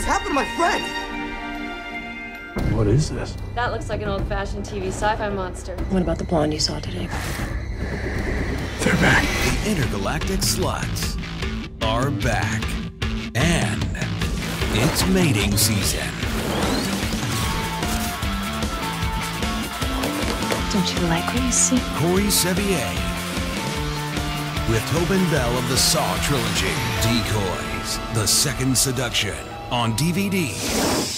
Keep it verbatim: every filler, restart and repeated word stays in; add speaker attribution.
Speaker 1: has happened to my friend?
Speaker 2: What is this?
Speaker 3: That looks like an old-fashioned T V sci-fi monster.
Speaker 4: What about the blonde you saw today?
Speaker 2: They're back.
Speaker 5: The intergalactic sluts are back. And it's mating season.
Speaker 4: Don't you like what you see?
Speaker 5: Corey Sevier with Tobin Bell of the Saw trilogy. Decoys, The Second Seduction on D V D.